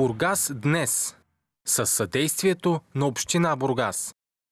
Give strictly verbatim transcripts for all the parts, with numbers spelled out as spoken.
Бургас днес със съдействието на община Бургас.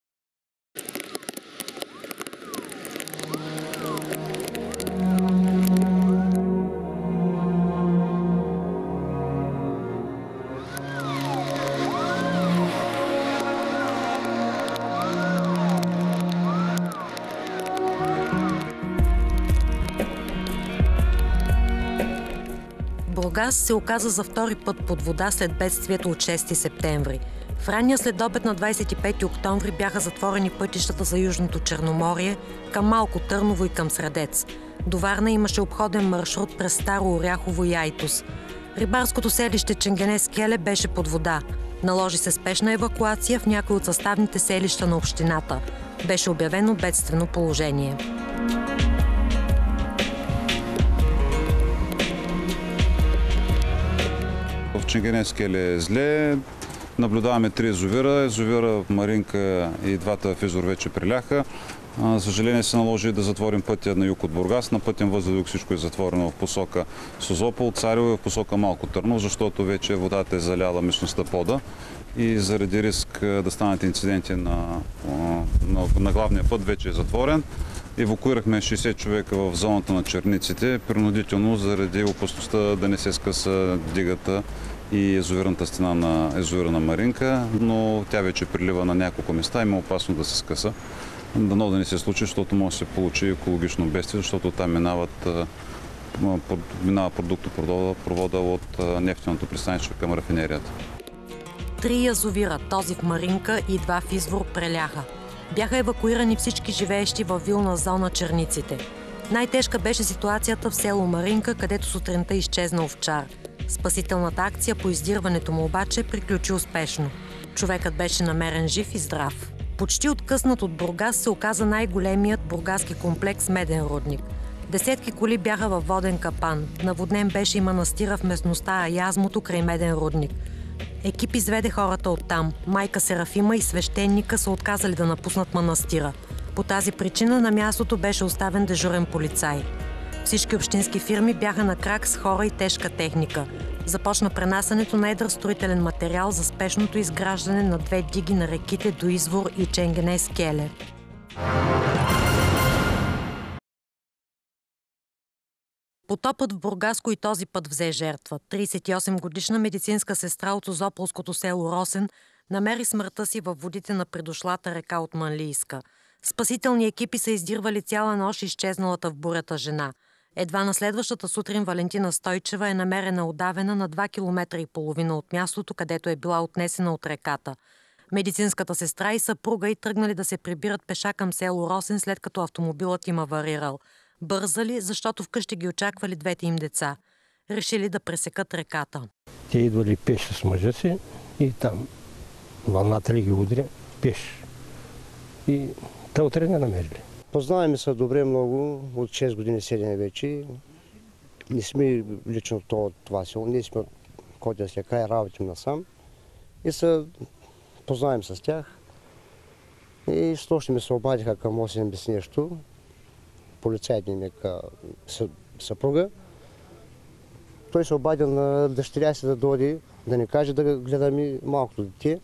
Бургас се оказа за втори път под вода след бедствието от шести септември. В ранния следобед на двадесет и пети октомври бяха затворени пътищата за Южното Черноморие към Малко Търново и към Средец. До Варна имаше обходен маршрут през Старо Оряхово и Айтос. Рибарското селище Ченгенес Келе беше под вода. Наложи се спешна евакуация в някои от съставните селища на общината. Беше обявено бедствено положение. В Ченгенес Келе е зле. Наблюдаваме три язовира. Язовира Маринка и двата в язовир вече приляха. За съжаление се наложи да затворим пътя на юг от Бургас. На пътен въздух всичко е затворено в посока Созопол, Царево и в посока Малко Търново, защото вече водата е заляла местността Пода и заради риск да станат инциденти на, на, на главния път вече е затворен. Евакуирахме шейсет човека в зоната на Черниците, принудително заради опасността да не се скъса дигата и язовирната стена на язовира на Маринка, но тя вече прилива на няколко места и има опасно да се скъса. Дано да не се случи, защото може да се получи екологично бедствие, защото там минават, минава продуктопровода от нефтеното пристанище към рафинерията. Три язовира, този в Маринка и два в извор, преляха. Бяха евакуирани всички живеещи във вилна зона Черниците. Най-тежка беше ситуацията в село Маринка, където сутринта изчезна овчар. Спасителната акция по издирването му обаче приключи успешно. Човекът беше намерен жив и здрав. Почти откъснат от Бургас се оказа най-големият бургаски комплекс Меден рудник. Десетки коли бяха във воден капан. Наводнен беше и манастира в местността Аязмото край Меден рудник. Екип изведе хората оттам. Майка Серафима и свещеника са отказали да напуснат манастира. По тази причина на мястото беше оставен дежурен полицай. Всички общински фирми бяха на крак с хора и тежка техника. Започна пренасянето на едър строителен материал за спешното изграждане на две диги на реките до Извор и Ченгенес Келе. Потопът в Бургаско и този път взе жертва. тридесет и осем годишна медицинска сестра от Созополското село Росен намери смъртта си във водите на придошлата река от Манлийска. Спасителни екипи са издирвали цяла нощ изчезналата в бурята жена. Едва на следващата сутрин Валентина Стойчева е намерена удавена на два километра и половина от мястото, където е била отнесена от реката. Медицинската сестра и съпруга й тръгнали да се прибират пеша към село Росен, след като автомобилът им аварирал. Бързали, защото вкъщи ги очаквали двете им деца. Решили да пресекат реката. Те идвали пеш с мъжа си и там вълната ли ги удря пеш. И те утре не намерили. Познаваме се добре много, от шест години седем вече. Не сме лично от това село, ние сме от Котенския край, работим насам. И се познаваме с тях. И с нощи ми се обадиха към осем без нещо. Полицайът ми века съпруга. Той се обадил на дъщеря си да дойде, да не каже да гледаме малкото дете.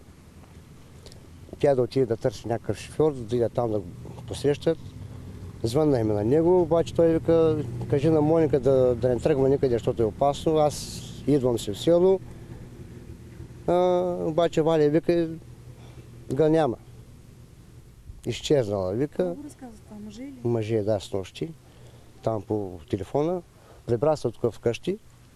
Тя да отиде да търси някакъв шофьор, да иде там да го посрещат. Звъннахме на него, обаче той вика, кажи на Моника да, да не тръгва никъде, защото е опасно. Аз идвам си в село, а, обаче Валя вика, го няма. Изчезнала, вика. Какво разказва това? Мъже или? Мъже, да, с нощи. Там по телефона. Прибра се тук вкъщи.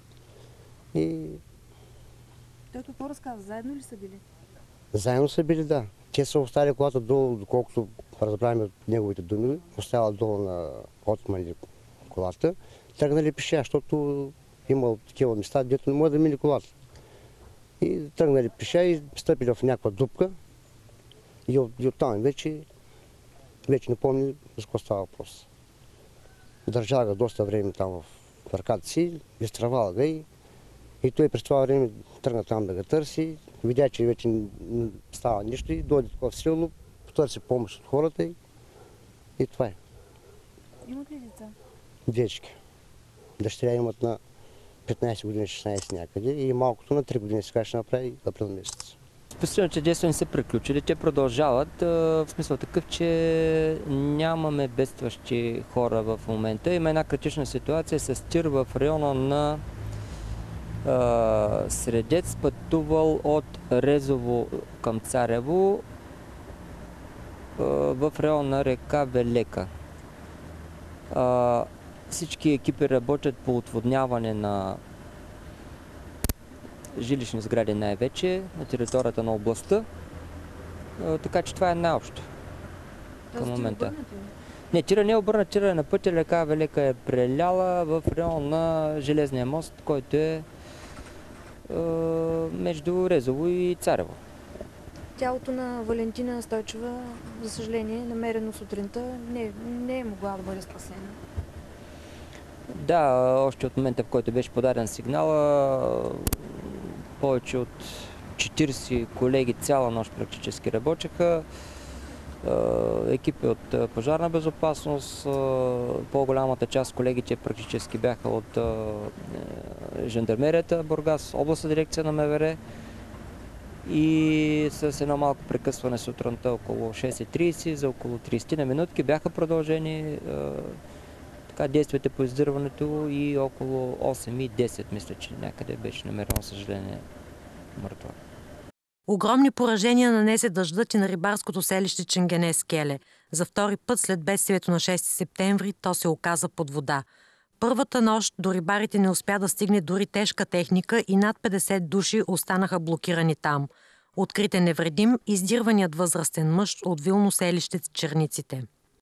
И... Той какво разказва? Заедно ли са били? Заедно са били, да. Те са оставили колата долу, доколкото разбрахме от неговите думи. Оставила долу на отмани колата. Тръгнали пеша, защото имал такива места, дето не може да мини колата. И тръгнали пеша и стъпили в някаква дупка. И, от, и оттам вече, вече не помня за какво става въпрос. Държала го доста време там в ръката си, изтравала го и, и той през това време тръгна там да го търси. Видя, че вече не става нищо и дойде в село, потърси помощ от хората и, и това е. Имат ли деца? Дечки. Дъщеря имат на петнайсет години, шестнайсет някъде и малкото на три години сега ще направи април месец. Построените действия не са приключили, те продължават в смисъл такъв, че нямаме бедстващи хора в момента. Има една критична ситуация с тир в района на а, Средец, пътувал от Резово към Царево а, в района на река Велека. А, всички екипи работят по отводняване на жилищни сгради най-вече на територията на областта, така че това е най-общо към момента. Не, тира не е обърнат, тира е на пътя, река Велека е преляла в район на Железния мост, който е, е между Резово и Царево. Тялото на Валентина Стойчева, за съжаление, намерено сутринта, не, не е могла да бъде спасена. Да, още от момента, в който беше подаден сигнала, повече от четирийсет колеги цяла нощ практически работеха. Екипи от пожарна безопасност, по-голямата част колегите практически бяха от жандармерията Бургас, областна дирекция на МВР и с едно малко прекъсване сутринта около шест и трийсет за около трийсет на минутки бяха продължени така, действията по издирването и около осем и десет, мисля, че някъде беше намерено, съжаление, мъртва. Огромни поражения нанесе дъждът и на рибарското селище Ченгене скеле. За втори път след бедствието на шести септември то се оказа под вода. Първата нощ до рибарите не успя да стигне дори тежка техника и над петдесет души останаха блокирани там. Открит е невредим издирваният възрастен мъж от вилно селище Черниците.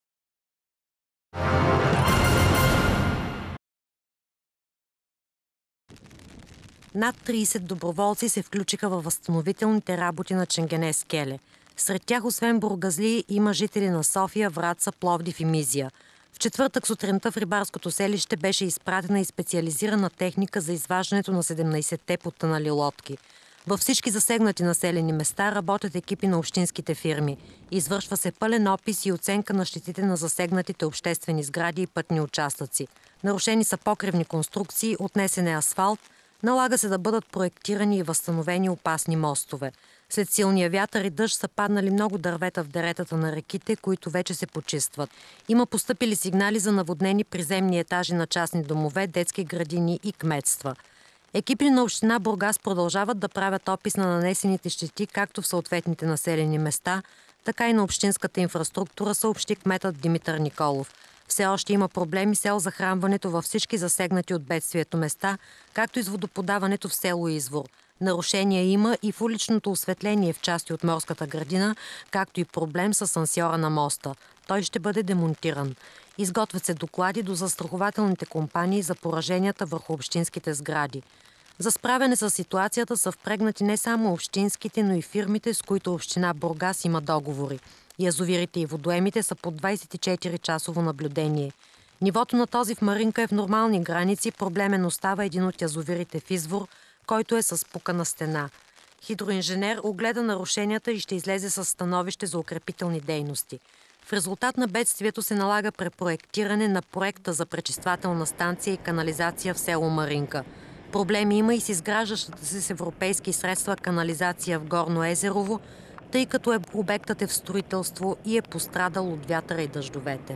Над трийсет доброволци се включиха във възстановителните работи на Ченгене скеле. Сред тях, освен бургазли, има жители на София, Враца, Пловдив и Мизия. В четвъртък сутринта в рибарското селище беше изпратена и специализирана техника за изваждането на седемнайсетте потънали лодки. Във всички засегнати населени места работят екипи на общинските фирми. Извършва се пълен опис и оценка на щетите на засегнатите обществени сгради и пътни участъци. Нарушени са покривни конструкции, отнесен е асфалт, налага се да бъдат проектирани и възстановени опасни мостове. След силния вятър и дъжд са паднали много дървета в деретата на реките, които вече се почистват. Има постъпили сигнали за наводнени приземни етажи на частни домове, детски градини и кметства. Екипи на община Бургас продължават да правят опис на нанесените щети както в съответните населени места, така и на общинската инфраструктура, съобщи кметът Димитър Николов. Все още има проблеми с захранването във всички засегнати от бедствието места, както и с водоподаването в село Извор. Нарушения има и в уличното осветление в части от Морската градина, както и проблем с асансьора на моста. Той ще бъде демонтиран. Изготвят се доклади до застрахователните компании за пораженията върху общинските сгради. За справяне с ситуацията са впрегнати не само общинските, но и фирмите, с които община Бургас има договори. Язовирите и водоемите са по двайсет и четири часово наблюдение. Нивото на този в Маринка е в нормални граници, проблемен остава един от язовирите в Извор, който е с пукана стена. Хидроинженер огледа нарушенията и ще излезе с становище за укрепителни дейности. В резултат на бедствието се налага препроектиране на проекта за пречиствателна станция и канализация в село Маринка. Проблеми има и с изграждащата се с европейски средства канализация в Горно Езерово, тъй като е, обектът е в строителство и е пострадал от вятъра и дъждовете.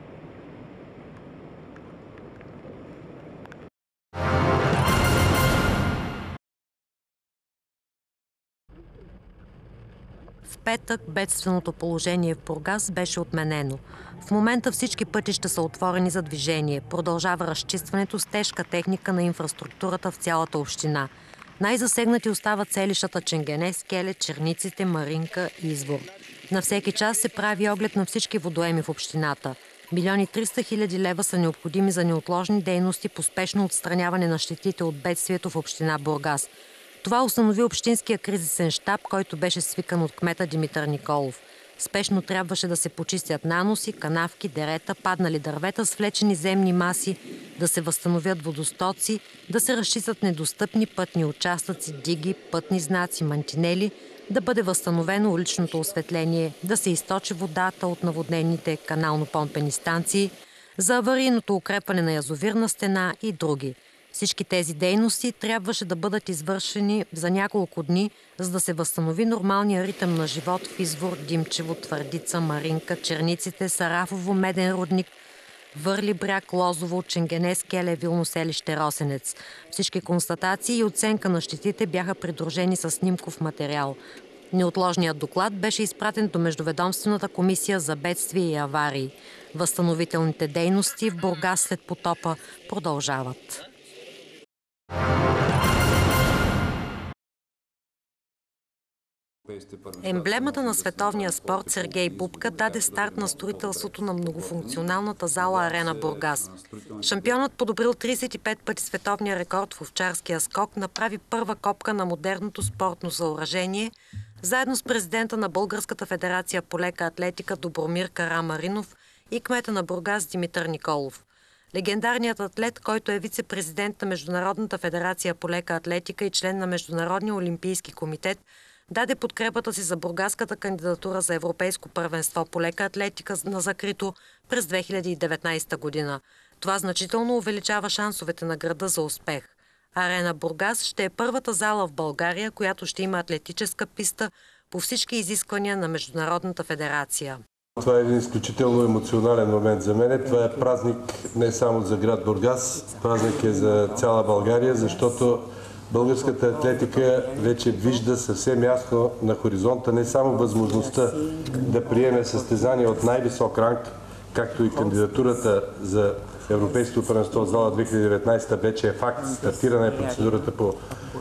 В петък бедственото положение в Бургас беше отменено. В момента всички пътища са отворени за движение. Продължава разчистването с тежка техника на инфраструктурата в цялата община. Най-засегнати остават селищата Ченгене, Скеле, Черниците, Маринка и Извор. На всеки час се прави оглед на всички водоеми в общината. Милиони триста хиляди лева са необходими за неотложни дейности по спешно отстраняване на щетите от бедствието в община Бургас. Това установи общинския кризисен щаб, който беше свикан от кмета Димитър Николов. Спешно трябваше да се почистят наноси, канавки, дерета, паднали дървета с влечени земни маси, да се възстановят водостоци, да се разчистят недостъпни пътни участъци, диги, пътни знаци, мантинели, да бъде възстановено уличното осветление, да се източи водата от наводнените канално-помпени станции, за аварийното укрепване на язовирна стена и други. Всички тези дейности трябваше да бъдат извършени за няколко дни, за да се възстанови нормалния ритъм на живот в извор Димчево, Твърдица, Маринка, Черниците, Сарафово, Меден рудник, Върли бряг, Лозово, Ченгене, Скеле, Вилно селище, Росенец. Всички констатации и оценка на щетите бяха придружени с снимков материал. Неотложният доклад беше изпратен до Междуведомствената комисия за бедствия и аварии. Възстановителните дейности в Бургас след потопа продължават. Емблемата на световния спорт Сергей Бубка даде старт на строителството на многофункционалната зала Арена Бургас. Шампионът, подобрил тридесет и пет пъти световния рекорд в овчарския скок, направи първа копка на модерното спортно съоръжение, заедно с президента на Българската федерация по лека атлетика Добромир Карамаринов и кмета на Бургас Димитър Николов. Легендарният атлет, който е вице-президент на Международната федерация по лека атлетика и член на Международния олимпийски комитет, даде подкрепата си за бургаската кандидатура за европейско първенство по лека атлетика на закрито през две хиляди и деветнадесета година. Това значително увеличава шансовете на града за успех. Арена Бургас ще е първата зала в България, която ще има атлетическа писта по всички изисквания на Международната федерация. Това е един изключително емоционален момент за мен. Това е празник не само за град Бургас, празник е за цяла България, защото българската атлетика вече вижда съвсем ясно на хоризонта не само възможността да приеме състезания от най-висок ранг, както и кандидатурата за Европейското първенство в зала две хиляди и деветнадесета вече е факт, стартирана е процедурата по,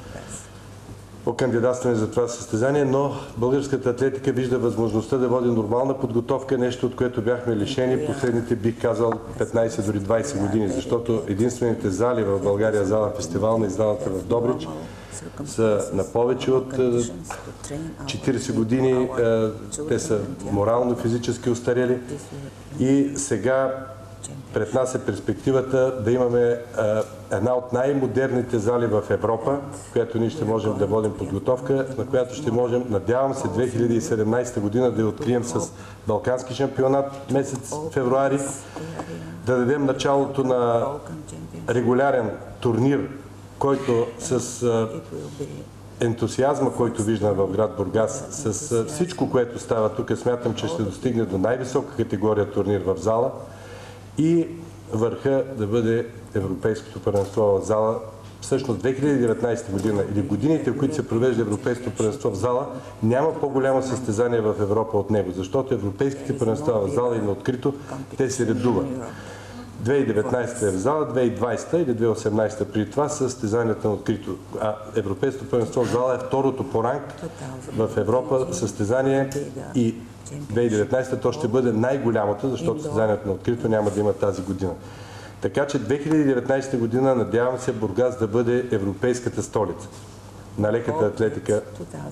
по кандидатстване за това състезание, но българската атлетика вижда възможността да води нормална подготовка, нещо от което бяхме лишени последните, бих казал, петнадесет дори двадесет години, защото единствените зали в България, зала фестивална и залата в Добрич, са на повече от четиридесет години, те са морално-физически устарели и сега пред нас е перспективата да имаме а, една от най-модерните зали в Европа, в която ние ще можем да водим подготовка, на която ще можем, надявам се, две хиляди и седемнадесета година да я открием с Балкански шампионат месец февруари, да дадем началото на регулярен турнир, който с а, ентусиазма, който виждам в град Бургас, с а, всичко, което става тук, смятам, че ще достигне до най-висока категория турнир в зала. И върха да бъде Европейското първенство в зала. Всъщност две хиляди и деветнадесета година или годините, в които се провежда Европейското първенство в зала, няма по-голямо състезание в Европа от него, защото европейските първенства в зала и на открито, те се редуват. две хиляди и деветнадесета е в зала, две хиляди и двадесета или две хиляди и осемнадесета при това състезанията на открито. А Европейското първенство в зала е второто по ранг в Европа състезание и две хиляди и деветнадесета то ще бъде най-голямото, защото състезанието на открито няма да има тази година. Така че две хиляди и деветнадесета година надявам се Бургас да бъде европейската столица на леката атлетика.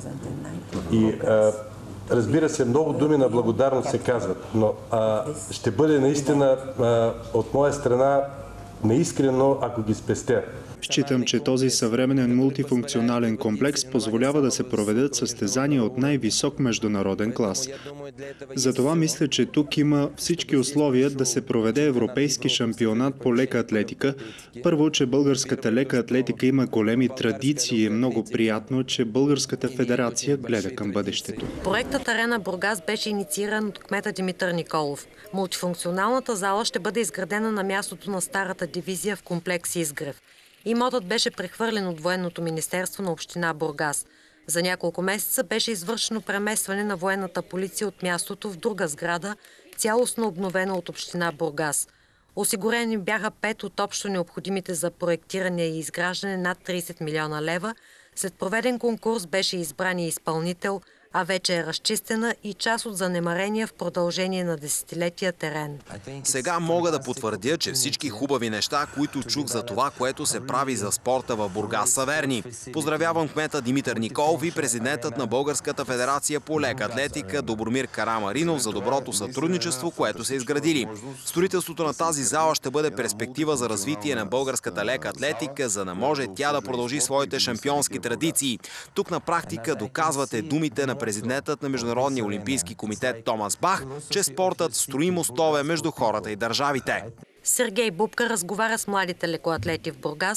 И а, разбира се, много думи на благодарност се казват, но а, ще бъде наистина а, от моя страна неискрено, ако ги спестя. Считам, че този съвременен мултифункционален комплекс позволява да се проведат състезания от най-висок международен клас. Затова мисля, че тук има всички условия да се проведе европейски шампионат по лека атлетика. Първо, че българската лека атлетика има големи традиции и е много приятно, че Българската федерация гледа към бъдещето. Проектът Арена Бургас беше иницииран от кмета Димитър Николов. Мултифункционалната зала ще бъде изградена на мястото на старата дивизия в комплекс Изгрев. Имотът беше прехвърлен от Военното министерство на община Бургас. За няколко месеца беше извършено преместване на военната полиция от мястото в друга сграда, цялостно обновена от община Бургас. Осигурени бяха пет от общо необходимите за проектиране и изграждане над тридесет милиона лева. След проведен конкурс беше избран и изпълнител, а вече е разчистена и част от занемарения в продължение на десетилетия терен. Сега мога да потвърдя, че всички хубави неща, които чух за това, което се прави за спорта в Бургас, са верни. Поздравявам кмета Димитър Николов и президентът на Българската федерация по лека атлетика Добромир Карамаринов за доброто сътрудничество, което са изградили. Строителството на тази зала ще бъде перспектива за развитие на българската лека атлетика, за да може тя да продължи своите шампионски традиции. Тук на практика доказвате думите на президентът на Международния олимпийски комитет Томас Бах, че спортът строи мостове между хората и държавите. Сергей Бубка разговаря с младите лекоатлети в Бургас,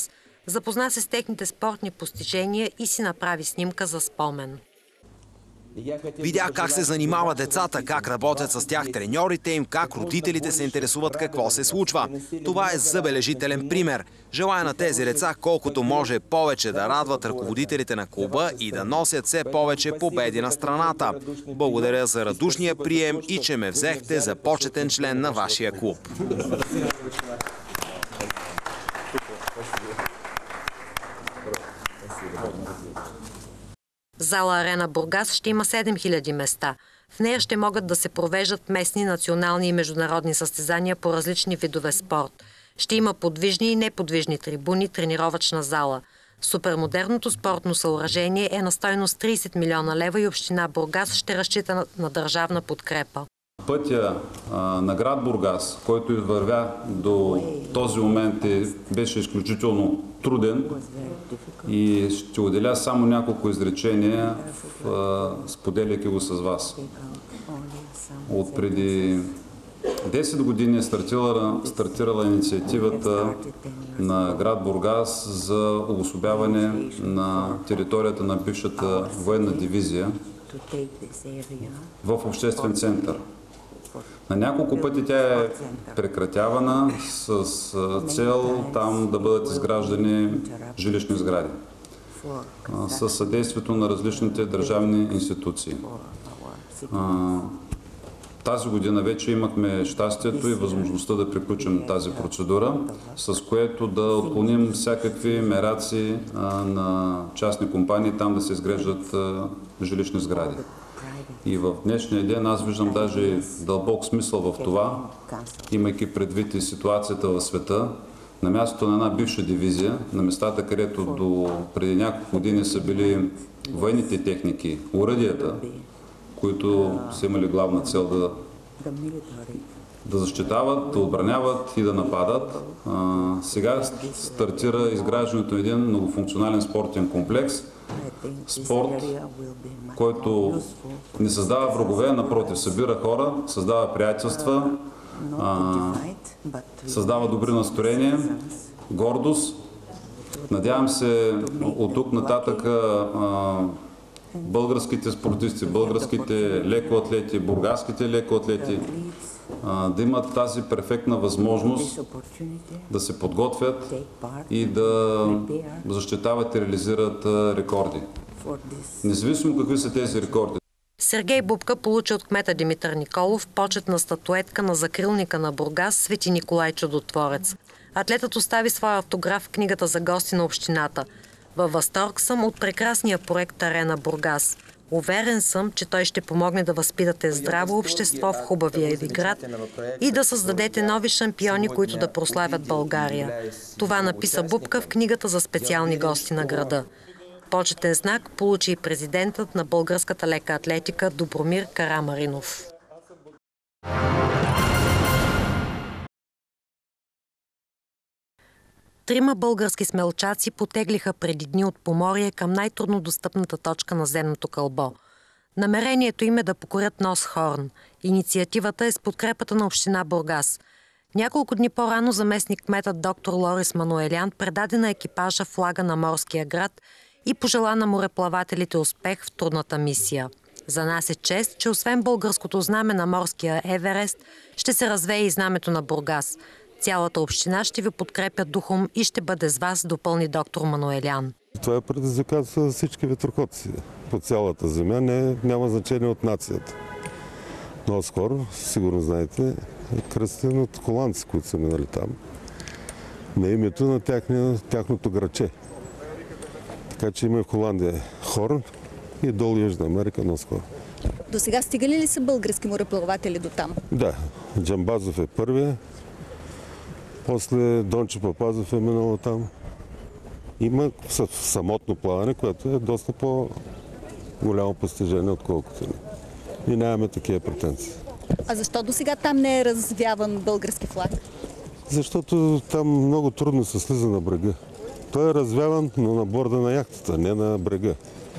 Запозна се с техните спортни постижения и си направи снимка за спомен. Видях как се занимават децата, как работят с тях треньорите им, как родителите се интересуват какво се случва. Това е забележителен пример. Желая на тези деца колкото може повече да радват ръководителите на клуба и да носят все повече победи на страната. Благодаря за радушния прием и че ме взехте за почетен член на вашия клуб. Зала Арена Бургас ще има седем хиляди места. В нея ще могат да се провеждат местни, национални и международни състезания по различни видове спорт. Ще има подвижни и неподвижни трибуни, тренировъчна зала. Супермодерното спортно съоръжение е на стойност трийсет милиона лева и община Бургас ще разчита на, на държавна подкрепа. Пътя а, на град Бургас, който извървя до този момент, е, беше изключително труден и ще отделя само няколко изречения, споделяйки го с вас. От преди десет години е стартирала, стартирала инициативата на град Бургас за обособяване на територията на бившата военна дивизия в обществен център. На няколко пъти тя е прекратявана с цел там да бъдат изграждани жилищни сгради с съдействието на различните държавни институции. Тази година вече имахме щастието и възможността да приключим тази процедура, с което да отклоним всякакви мераци на частни компании там да се изграждат жилищни сгради. И в днешния ден аз виждам даже дълбок смисъл в това, имайки предвид и ситуацията в света, на мястото на една бивша дивизия, на местата, където до преди няколко години са били военните техники, оръдията, които са имали главна цел да, да защитават, да отбраняват и да нападат. А, сега стартира изграждането на един многофункционален спортен комплекс, спорт, който не създава врагове, напротив, събира хора, създава приятелства, а, създава добри настроения, гордост. Надявам се от тук нататък а, българските спортисти, българските лекоатлети, бургаските лекоатлети а, да имат тази перфектна възможност да се подготвят и да защитават и реализират рекорди. Независимо какви са тези рекорди. Сергей Бубка получи от кмета Димитър Николов почетна статуетка на закрилника на Бургас Свети Николай Чудотворец. Атлетът остави своя автограф в книгата за гости на общината. Във възторг съм от прекрасния проект Арена Бургас. Уверен съм, че той ще помогне да възпитате здраво общество в хубавия ви град и да създадете нови шампиони, които да прославят България. Това написа Бубка в книгата за специални гости на града. Почетен знак получи и президентът на българската лека атлетика Добромир Карамаринов. Трима български смелчаци потеглиха преди дни от Поморие към най-трудно достъпната точка на земното кълбо. Намерението им е да покорят нос Хорн. Инициативата е с подкрепата на община Бургас. Няколко дни по-рано заместник-кметът доктор Лорис Мануелян предаде на екипажа флага на морския град и пожела на мореплавателите успех в трудната мисия. За нас е чест, че освен българското знаме на морския Еверест, ще се развее и знамето на Бургас. Цялата община ще ви подкрепя духом и ще бъде с вас, допълни доктор Мануелян. Това е предизвикателство за всички ветроходци по цялата земя, не, няма значение от нацията. Но скоро, сигурно знаете, е кръстен от холандци, които са минали там, на името на тяхния, тяхното граче. Така че има в Холандия Хорн и долу Южна Америка наскоро. До сега стигали ли са български мореплаватели до там? Да, Джамбазов е първия, после Дончо Папазов е минало там. Има самотно плаване, което е доста по-голямо постижение, отколкото ни. И нямаме такива претенции. А защо до сега там не е развяван български флаг? Защото там много трудно се слиза на брега. Той е развяван, но на борда на яхтата, не на брега.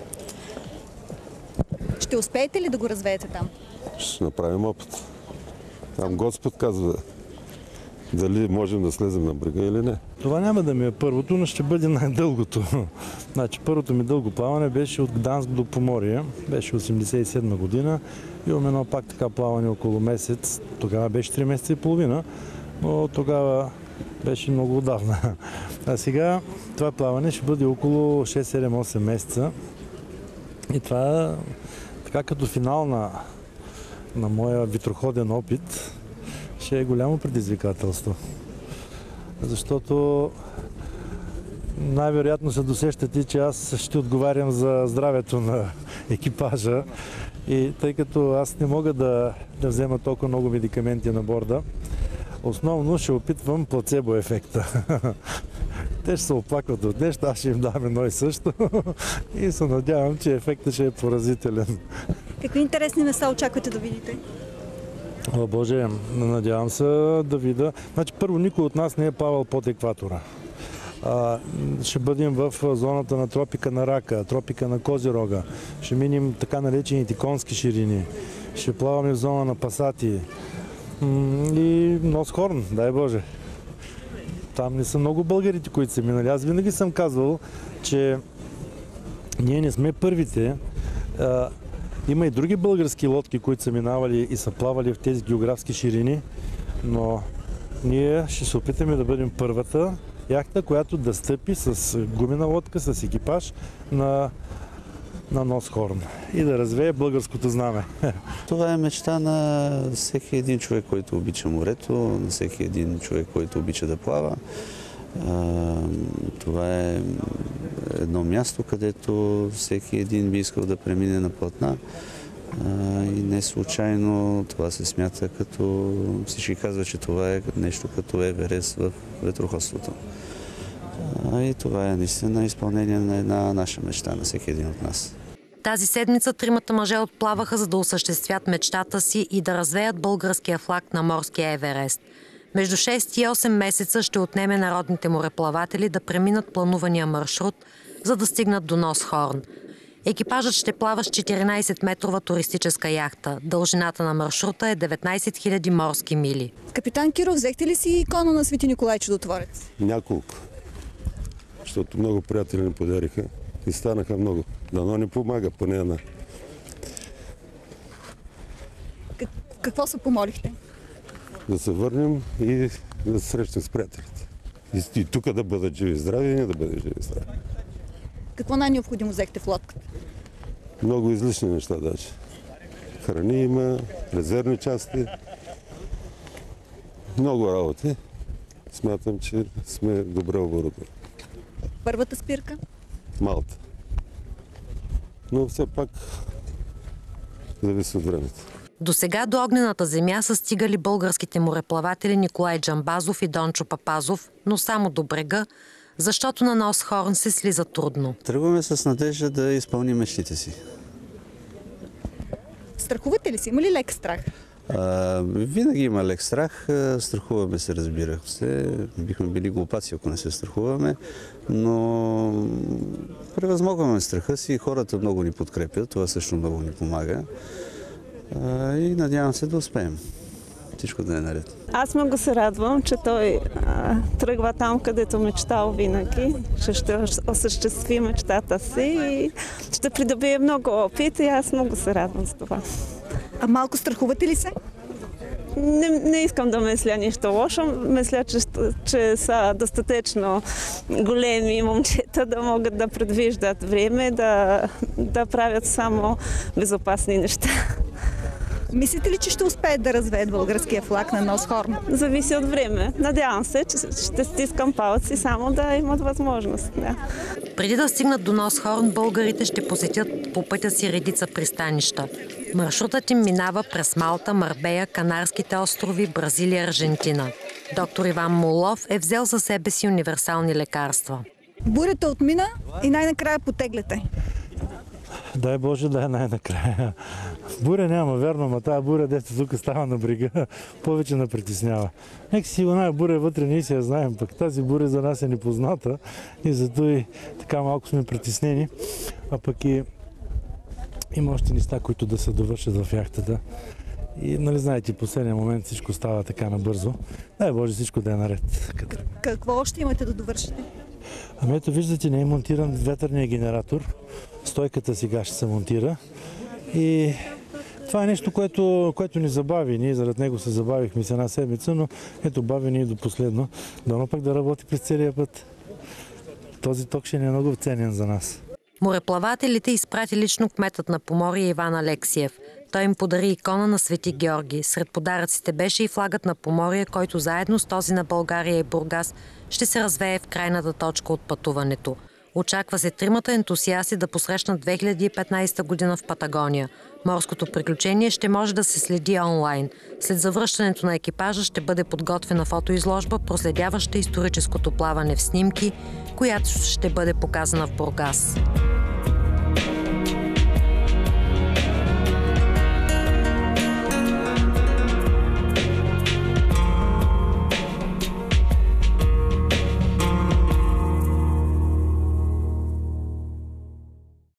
Ще успеете ли да го развеете там? Ще направим опит. Там Господ казва, дали можем да слезем на брега или не. Това няма да ми е първото, но ще бъде най-дългото. Значи, първото ми дълго плаване беше от Гданск до Поморие. Беше осемдесет и седма година. Имам едно пак така плаване около месец. Тогава беше три месеца и половина, но тогава беше много отдавна. А сега това плаване ще бъде около шест седем осем месеца. И това така като финал на, на моя витроходен опит ще е голямо предизвикателство. Защото най-вероятно се досещате, че аз ще отговарям за здравето на екипажа. И тъй като аз не мога да, да взема толкова много медикаменти на борда, основно ще опитвам плацебо ефекта. Те ще се оплакват от нещо, аз ще им дам едно и също и се надявам, че ефектът ще е поразителен. Какви интересни места очаквате да видите? О, Боже, надявам се да видя. Значи, първо, никой от нас не е плавал под екватора. А, ще бъдем в зоната на тропика на Рака, тропика на Козирога. Ще минем така наречените конски ширини. Ще плаваме в зона на Пасати. И Носхорн, дай Боже. Там не са много българите, които са минали. Аз винаги съм казвал, че ние не сме първите. А, има и други български лодки, които са минавали и са плавали в тези географски ширини, но ние ще се опитаме да бъдем първата яхта, която да стъпи с гумена лодка, с екипаж на, на Носхорн и да развее българското знаме. Това е мечта на всеки един човек, който обича морето, на всеки един човек, който обича да плава. Това е едно място, където всеки един би искал да премине на платна. И не случайно това се смята като... Всички казват, че това е нещо като Еверест в ветроходството. И това е наистина изпълнение на една наша мечта, на всеки един от нас. Тази седмица тримата мъже отплаваха, за да осъществят мечтата си и да развеят българския флаг на морския Еверест. Между шест и осем месеца ще отнеме народните мореплаватели да преминат планувания маршрут, за да стигнат до Носхорн. Екипажът ще плава с четиринайсетметрова туристическа яхта. Дължината на маршрута е деветнайсет хиляди морски мили. Капитан Киров, взехте ли си икона на Свети Николай Чудотворец? Няколко. Защото много приятели ни подариха и станаха много. Дано ни помага поне една. Как, какво се помолихте? Да се върнем и да се срещнем с приятелите. И, и тук да бъдат живи и здрави, и ние да бъдем живи и здрави. Какво най-необходимо взехте в лодката? Много излишни неща даже. Храни има, резервни части. Много работи. Смятам, че сме добре оборудвани. Първата спирка? Малта. Но все пак зависи от времето. До сега до огнената земя са стигали българските мореплаватели Николай Джамбазов и Дончо Папазов, но само до брега, защото на Носхорн се слиза трудно. Тръгваме с надежда да изпълним мечтите си. Страхувате ли си? Има ли лек страх? А, винаги има лек страх. Страхуваме се, разбира се. Бихме били глупаци, ако не се страхуваме. Но превъзмогваме страха си. Хората много ни подкрепят. Това също много ни помага. А, и надявам се да успеем. Всичко да е наред. Аз много се радвам, че той а, тръгва там, където мечтал винаги, че ще осъществи мечтата си и ще придобие много опит и аз много се радвам за това. А малко страхувате ли се? Не, не искам да мисля нищо лошо. Мисля, че, че са достатъчно големи момчета да могат да предвиждат време, да, да правят само безопасни неща. Мислите ли, че ще успеят да развеят българския флаг на Носхорн? Зависи от време. Надявам се, че ще стискам палци само да имат възможност. Да. Преди да стигнат до Носхорн, българите ще посетят по пътя си редица пристанища. Маршрутът им минава през Малта, Марбея, Канарските острови, Бразилия, Аржентина. Доктор Иван Молов е взел за себе си универсални лекарства. Бурята отмина и най-накрая потегляте. Дай Боже да е най-накрая. Буря няма, верно, ма тази буря, дето тук става на брега, повече не притеснява. Нека си една буря вътре, ние си я знаем, пък тази буря за нас е непозната и зато и така малко сме притеснени. А пък и има още неща, които да се довършат в яхтата. И, нали знаете, в последния момент всичко става така набързо. Дай Боже, всичко да е наред. Какво още имате да довършите? Ами ето, виждате, не е монтиран ветърния генератор. Стойката сега ще се монтира. И това е нещо, което, което ни забави. Ние заради него се забавихме с една седмица, но ето бави ни до последно. Дано пък да работи през целия път. Този ток ще е много ценен за нас. Мореплавателите изпрати лично кметът на Поморие Иван Алексиев. Той им подари икона на Свети Георги. Сред подаръците беше и флагът на Поморие, който заедно с този на България и Бургас ще се развее в крайната точка от пътуването. Очаква се тримата ентусиасти да посрещнат две хиляди и петнадесета година в Патагония. Морското приключение ще може да се следи онлайн. След завръщането на екипажа ще бъде подготвена фотоизложба, проследяваща историческото плаване в снимки, която ще бъде показана в Бургас.